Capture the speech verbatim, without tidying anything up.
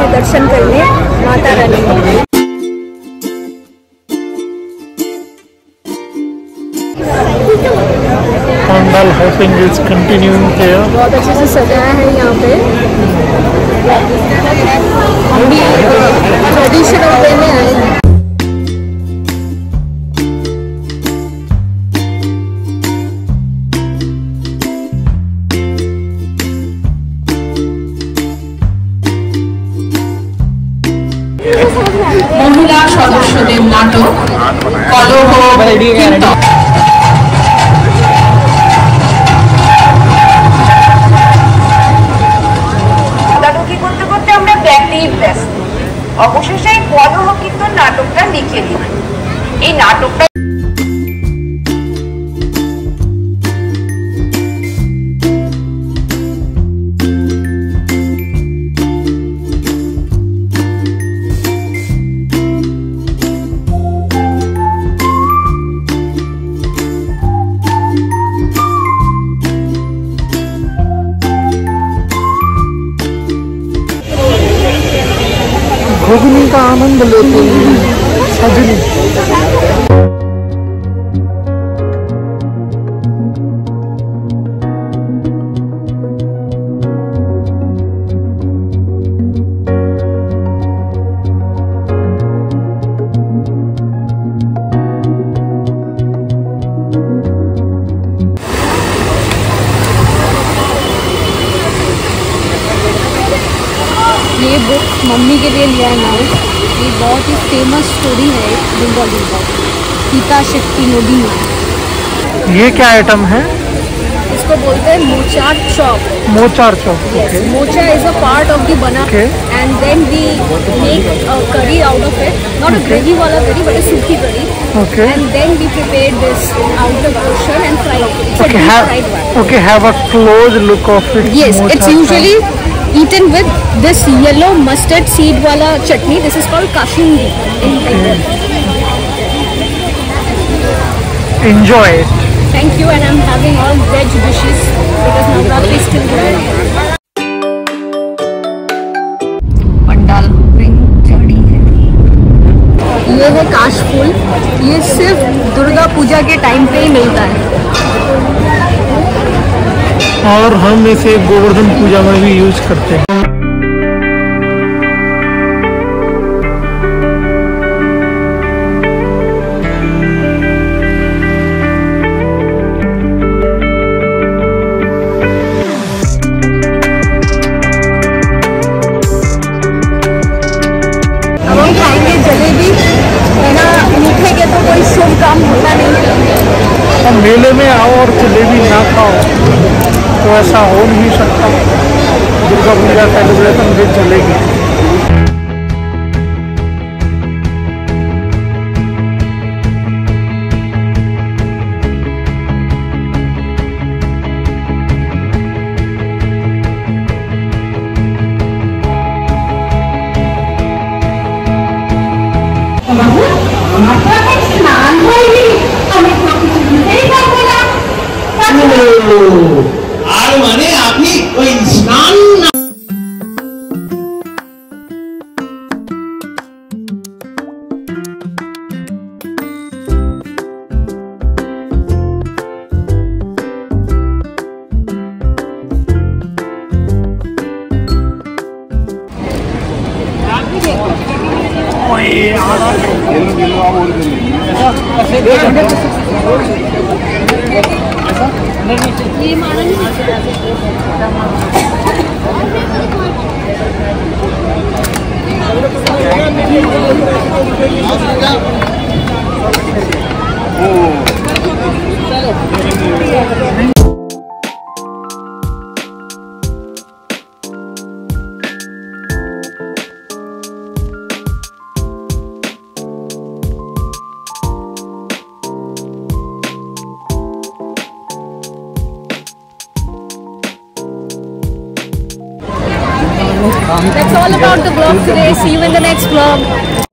हैं दर्शन करने माता रानी के। Pandal housing is continuing here. बहुत अच्छे से सजाया है यहाँ पे। हम भी ट्रेडिशनल वे में आए हैं। মহিলা সদস্যদের নাটক কলহ কীর্তন। তদারকি করতে করতে আমরা ব্যাকটেই ব্যস্ত। অবশেষে কলহ কীর্তন নাটকটা লিখে দিই। এই নাটকটা घुगनी का आनंद लेते हैं सजनी। ये बुक मम्मी के लिए लिया है मैंने। ये बहुत ही फेमस स्टोरी है बंगाली का, सीता शक्ति नदी में। ये क्या आइटम है? इसको बोलते हैं mochar chop. Mochar chop. Yes, mocha is a part of the banana, Okay. and then we make a curry out of it. Not a gravy wala curry, but a सूखी curry. Okay. And then we prepared this outer portion and fry it. It's a Okay, deep have fried one. okay, have a close look of it. Yes, mocha it's usually chop. eaten with this yellow mustard seed wala chutney. This is called kashindi in Bengal. Enjoy it. Thank you, and I'm having all veg dishes because Navratri is still there. Pandal ring चढ़ी है। ये है काशफूल। ये सिर्फ दुर्गा पूजा के time पे ही मिलता है। और हम इसे गोवर्धन पूजा में भी यूज करते हैं। अब हम खाएंगे जलेबी। बिना मीठे के तो कोई शुभ काम होता नहीं। अब मेले में आओ और जलेबी ना खाओ तो ऐसा हो नहीं सकता। दुर्गा पूजा सेलिब्रेशन भी चलेगी। আর মানে আপনি ওই স্নান না ये माना नहीं। That's all about the vlog today. See you in the next vlog.